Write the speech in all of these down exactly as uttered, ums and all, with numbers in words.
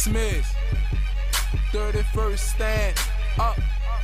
Smith, thirty-first stand up.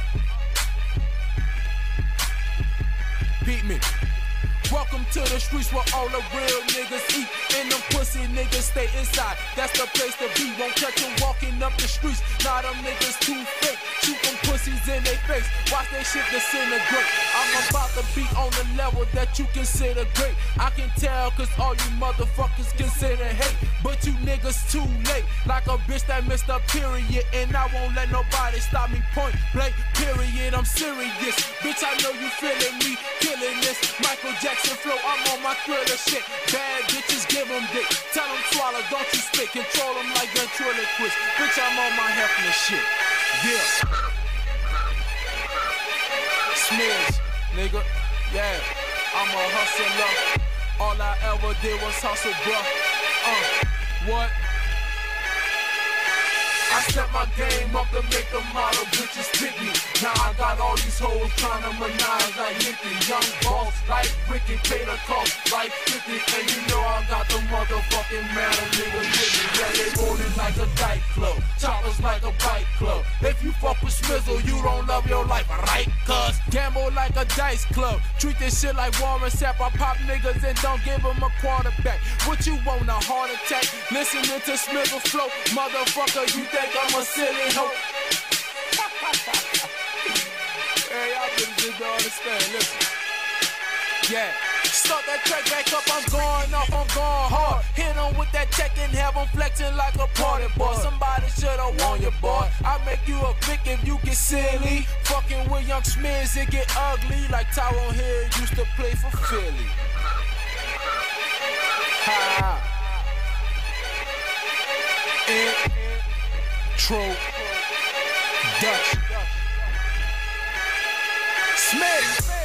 Beat me. Welcome to the streets where all the real niggas eat and them pussy niggas stay inside. That's the place to be. Won't catch them walking up the streets. Now them niggas too fake. Shoot them pussies in their face. Watch they shit disintegrate. I'm about to be on the level that you consider great. I can tell cause all you motherfuckers consider hate. But you niggas too late. Like a bitch that missed a period. And I won't let nobody stop me point blank. Period. I'm serious. Bitch, I know you feeling me. Killing this. Michael Jackson flow, I'm on my thriller shit. Bad bitches give them dick. Tell them swallow, don't you spit. Control them like ventriloquist. Bitch, I'm on my helpless shit. Yeah. Smears, nigga. Yeah. I'm a hustler. All I ever did was hustle, bruh. Uh, what? I set my game up to make the model bitches pick me. Now I got all these hoes trying to menage like Nicky. Young boss like Ricky, pay the cost like fifty. And you know I got the motherfucking man of niggas with me. Yeah, they rollin' like a dyke club, choppers like a bike club. If you fuck with Smizzle, you don't love your life, right? Cuz gamble like a dice club. Treat this shit like Warren Sapp. I pop niggas and don't give them a quarterback. What you want, a heart attack? Listening to Smizzle flow, motherfucker, you think I'm a silly hoe? Hey, y'all bitches don't understand, listen. Yeah, start that track back up, I'm going off, I'm going hard. Hit on with that check and have them flexing like a party boy. Somebody should've warned you, boy. I make you a vic if you get silly. Fucking with young Smears, it get ugly. Like Tyrone Hill used to play for Philly. Ha. Intro Dutch Smith.